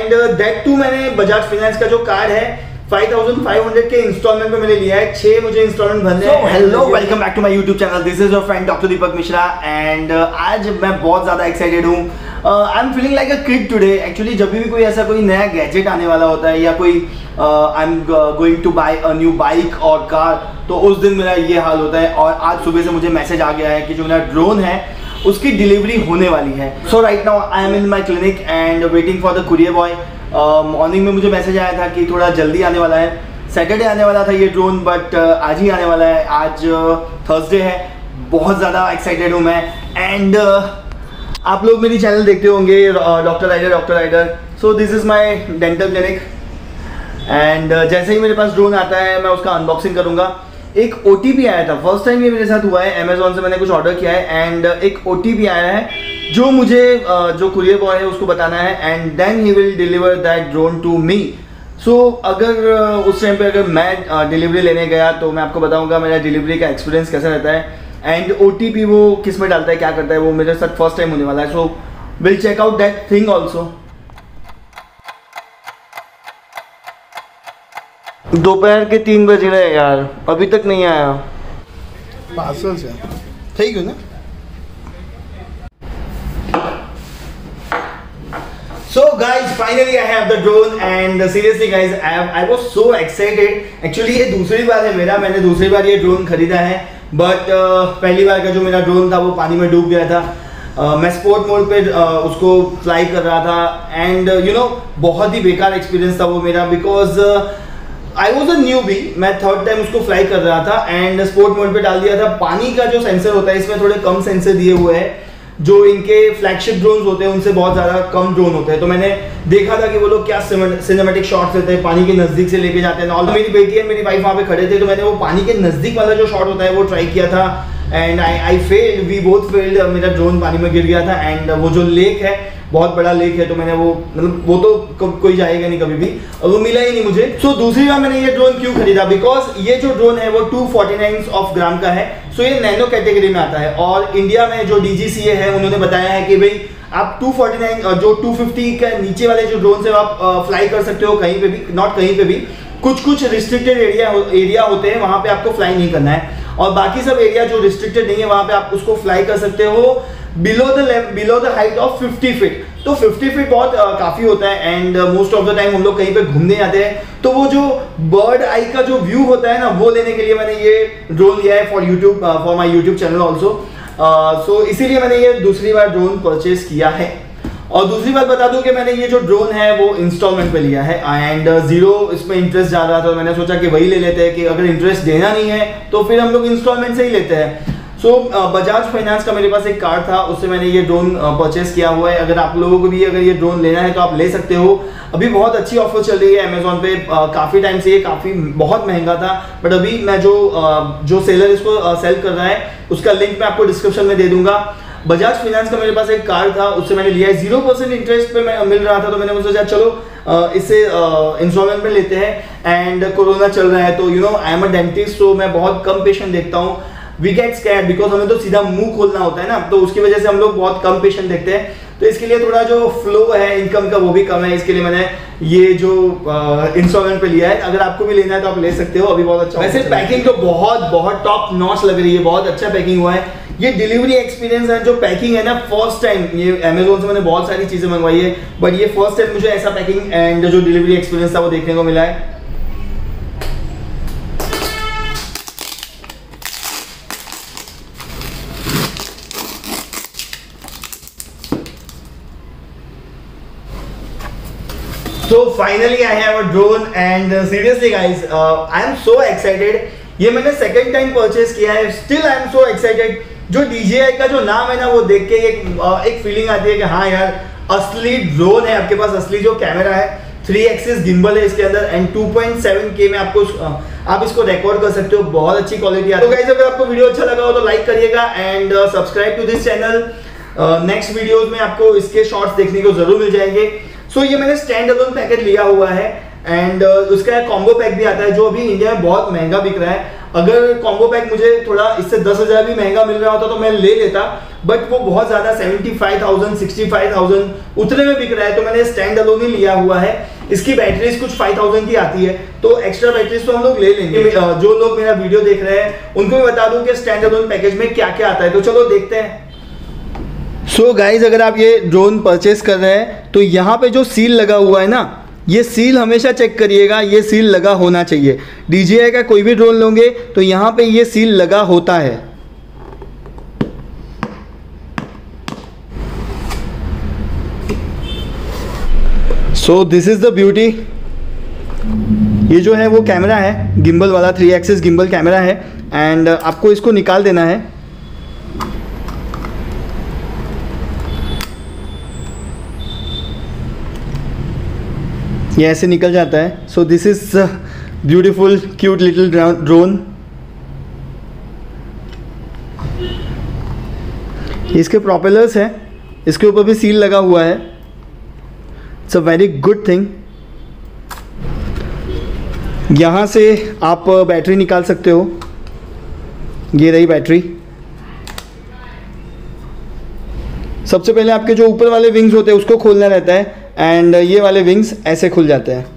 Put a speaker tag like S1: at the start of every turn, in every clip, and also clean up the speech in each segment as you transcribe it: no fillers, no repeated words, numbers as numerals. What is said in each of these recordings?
S1: And that to मैंने Bajaj finance का जो कार्ड है 5500 के इंस्टॉलमेंट पे मैंने लिया है। 6 मुझे इंस्टॉलमेंट भरने हैं। Hello, welcome back to my YouTube channel. This is your friend doctor Deepak Mishra and आज मैं बहुत ज़्यादा एक्साइटेड हूँ। I am feeling like a kid today. Actually जब भी कोई ऐसा कोई नया गैजेट आने वाला होता है या कोई I am going to buy a new bike और कार, तो उस दिन मेरा ये हाल होता है। और आज सुबह से मुझे मैसेज आ गया है कि जो मेरा ड्रोन है उसकी डिलीवरी होने वाली है। So right now I am in my clinic and waiting for the courier boy. Morning में मुझे मैसेज आया था कि थोड़ा जल्दी आने वाला है। सैटरडे आने वाला था ये ड्रोन, बट आज ही आने वाला है। आज थर्सडे है। बहुत ज़्यादा एक्साइटेड हूँ मैं। एंड आप लोग मेरी चैनल देखते होंगे doctor Rider. So this is my dental clinic and जैसे ही मेरे पास ड्रोन आता है मैं उसका अनबॉक्सिंग करूँगा। एक OTP आया था, फर्स्ट टाइम ये मेरे साथ हुआ है। अमेजोन से मैंने कुछ ऑर्डर किया है एंड एक OTP आया है जो मुझे जो कुरियर बॉय है उसको बताना है and then he will deliver that drone to me. So अगर उस टाइम पे अगर मैं डिलीवरी लेने गया तो मैं आपको बताऊंगा मेरा डिलीवरी का एक्सपीरियंस कैसा रहता है एंड OTP वो किस में डालता है, क्या करता है, वो मेरे साथ फर्स्ट टाइम होने वाला है। So will check out that thing also. दोपहर के 3 बज रहे हैं यार, अभी तक नहीं आया। पार्सल से ठीक है ना। So guys, finally I have the drone and seriously guys, I was so excited. Actually ये दूसरी बार है मेरा, मैंने दूसरी बार ये ड्रोन खरीदा है। बट पहली बार का जो मेरा ड्रोन था वो पानी में डूब गया था। मैं स्पोर्ट मोड पे उसको फ्लाई कर रहा था एंड यू नो बहुत ही बेकार एक्सपीरियंस था वो मेरा, because I was a newbie. मैं थर्ड टाइम उसको फ्लाई कर रहा था एंड स्पोर्ट मोड पे डाल दिया था। पानी का जो सेंसर होता है इसमें थोड़े कम सेंसर दिए हुए हैं, जो इनके फ्लैगशिप ड्रोन्स होते हैं उनसे बहुत ज़्यादा कम ड्रोन होते हैं। तो मैंने देखा था कि वो लोग क्या सिनेमैटिक शॉट्स लेते हैं, पानी के नज़दीक से लेके जाते हैं। और मेरी बेटी और मेरी वाइफ वहाँ पे खड़े थे, तो मैंने वो पानी के नज़दीक वाला जो शॉट होता है वो ट्राई किया था and I failed, we both failed. मेरा ड्रोन पानी में गिर गया था एंड वो जो लेक है बहुत बड़ा लेक है, तो मैंने वो मतलब वो तो कोई जाएगा नहीं कभी भी, और वो मिला ही नहीं मुझे। सो दूसरी बार मैंने ये ड्रोन क्यों खरीदा, बिकॉज ये जो ड्रोन है वो 249 ऑफ ग्राम का है। सो ये नैनो कैटेगरी में आता है और इंडिया में जो DGCA है उन्होंने बताया है कि भाई आप 249 जो 250 का नीचे वाले जो ड्रोन से आप फ्लाई कर सकते हो कहीं पे भी, नॉट कहीं पे भी, कुछ रिस्ट्रिक्टेड एरिया होते हैं वहां पे आपको फ्लाई नहीं करना है, और बाकी सब एरिया जो रिस्ट्रिक्टेड नहीं है वहां पे आप उसको फ्लाई कर सकते हो below the height of 50 feet. तो 50 फीट बहुत काफी होता है and most of the time हम लोग कहीं पे घूमने जाते हैं तो वो जो बर्ड आई का जो व्यू होता है ना, वो लेने के लिए मैंने ये ड्रोन लिया है for my YouTube channel also. So इसीलिए मैंने ये दूसरी बार ड्रोन परचेज किया है। और दूसरी बात बता दूं कि मैंने ये जो ड्रोन है वो इंस्टॉलमेंट पे लिया है एंड जीरो इसमें इंटरेस्ट जा रहा था, तो मैंने सोचा कि वही ले लेते हैं कि अगर इंटरेस्ट देना नहीं है तो फिर हम लोग इंस्टॉलमेंट से ही लेते हैं। सो बजाज फाइनेंस का मेरे पास एक कार्ड था, उससे मैंने ये ड्रोन परचेस किया हुआ है। अगर आप लोगों को भी अगर ये ड्रोन लेना है तो आप ले सकते हो। अभी बहुत अच्छी ऑफर चल रही है अमेजोन पे, काफ़ी टाइम से ये बहुत महंगा था, बट अभी मैं जो सेलर इसको सेल कर रहा है उसका लिंक मैं आपको डिस्क्रिप्शन में दे दूंगा। बजाज फाइनेंस का मेरे पास एक कार्ड था, उससे मैंने लिया है। 0% इंटरेस्ट पे मिल रहा था, तो मैंने सोचा चलो इससे इंस्टॉलमेंट में लेते हैं। एंड कोरोना चल रहा है तो you know I am a dentist, तो मैं बहुत कम पेशेंट देखता हूँ। वी गेट स्कैर्ड बिकॉज हमें तो सीधा मुंह खोलना होता है ना, तो उसकी वजह से हम लोग बहुत कम पेशेंट देखते हैं, तो इसके लिए थोड़ा जो फ्लो है इनकम का वो भी कम है। इसके लिए मैंने ये जो इंस्टॉलमेंट पे लिया है। अगर आपको भी लेना है तो आप ले सकते हो, अभी बहुत अच्छा। वैसे पैकिंग तो बहुत टॉप नॉच लग रही है, बहुत अच्छा पैकिंग हुआ है। ये डिलीवरी एक्सपीरियंस है, जो पैकिंग है ना, फर्स्ट टाइम ये अमेजोन से मैंने बहुत सारी चीजें मंगवाई है, बट ये फर्स्ट टाइम मुझे ऐसा पैकिंग एंड जो डिलीवरी एक्सपीरियंस था वो देखने को मिला है। So finally I have a drone and seriously guys, I am so excited. ये मैंने सेकेंड टाइम परचेज किया है, still I am so excited. जो DJI का जो नाम है ना वो देख के एक फीलिंग आती है कि हाँ यार असली ड्रोन है आपके पास, असली जो कैमरा है, 3 एक्सिस गिम्बल है इसके अंदर एंड 2.7K में आप इसको रिकॉर्ड कर सकते हो। बहुत अच्छी क्वालिटी है। तो गाइस अगर आपको वीडियो अच्छा लगा हो तो लाइक करिएगा and subscribe to this channel. Next videos में आपको इसके शॉर्ट्स देखने को जरूर मिल जाएंगे। सो ये मैंने स्टैंड अलोन पैकेट लिया हुआ है एंड उसका कॉम्बो पैक भी आता है जो अभी इंडिया में बहुत महंगा बिक रहा है। अगर कॉम्बो पैक मुझे थोड़ा इससे 10,000 भी महंगा मिल रहा होता तो मैं ले लेता, बट वो बहुत ज़्यादा 75,000 65,000 उतने में बिक रहा है, तो मैंने स्टैंड अलोन ही लिया हुआ है। इसकी बैटरीज कुछ 5,000 की आती है, तो एक्स्ट्रा बैटरीज तो हम लोग ले लेंगे। जो लोग मेरा वीडियो देख रहे हैं उनको मैं बता दूं कि स्टैंड अलोन पैकेज में क्या क्या आता है, तो चलो देखते हैं। सो गाइज, अगर आप ये ड्रोन परचेस कर रहे हैं तो यहाँ पे जो सील लगा हुआ है ना, ये सील हमेशा चेक करिएगा, ये सील लगा होना चाहिए। DJI का कोई भी ड्रोन लोगे तो यहाँ पे ये सील लगा होता है। So this is the beauty. ये जो है वो कैमरा है, गिम्बल वाला 3 एक्सिस गिम्बल कैमरा है, एंड आपको इसको निकाल देना है। ये ऐसे निकल जाता है। So this is beautiful cute little drone. इसके प्रोपेलर्स हैं, इसके ऊपर भी सील लगा हुआ है। It's a very good thing. यहाँ से आप बैटरी निकाल सकते हो, ये रही बैटरी। सबसे पहले आपके जो ऊपर वाले विंग्स होते हैं उसको खोलना रहता है, एंड ये वाले विंग्स ऐसे खुल जाते हैं।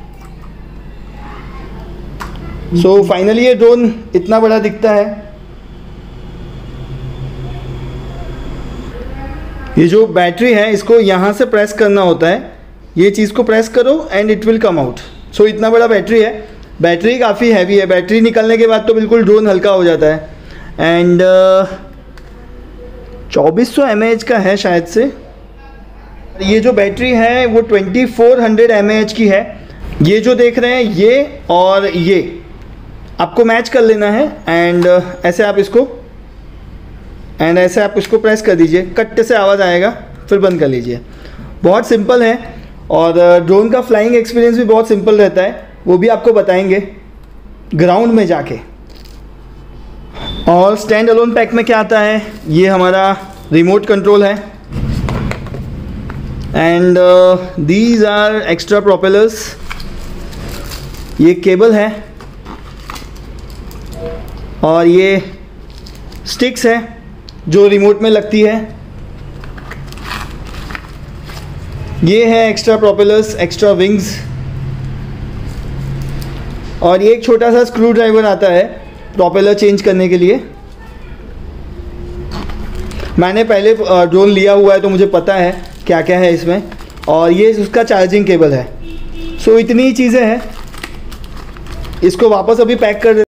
S1: सो फाइनली ये ड्रोन इतना बड़ा दिखता है। ये जो बैटरी है इसको यहाँ से प्रेस करना होता है, ये चीज़ को प्रेस करो and it will come out. So इतना बड़ा बैटरी है। बैटरी काफ़ी हैवी है, बैटरी निकलने के बाद तो बिल्कुल ड्रोन हल्का हो जाता है। एंड 2400 mAh का है शायद से। ये जो बैटरी है वो 2400 mAh की है। ये जो देख रहे हैं ये और ये आपको मैच कर लेना है, एंड ऐसे आप इसको प्रेस कर दीजिए, कट से आवाज़ आएगा, फिर बंद कर लीजिए। बहुत सिंपल है, और ड्रोन का फ्लाइंग एक्सपीरियंस भी बहुत सिंपल रहता है, वो भी आपको बताएंगे ग्राउंड में जाके। और स्टैंड अलोन पैक में क्या आता है, ये हमारा रिमोट कंट्रोल है, and these are extra propellers. ये केबल है और ये स्टिक्स है जो रिमोट में लगती है। ये है एक्स्ट्रा प्रोपेलर्स, एक्स्ट्रा विंग्स, और ये एक छोटा सा स्क्रू ड्राइवर आता है प्रोपेलर चेंज करने के लिए। मैंने पहले ड्रोन लिया हुआ है तो मुझे पता है क्या क्या है इसमें, और ये उसका चार्जिंग केबल है। सो इतनी ही चीज़ें हैं। इसको वापस अभी पैक कर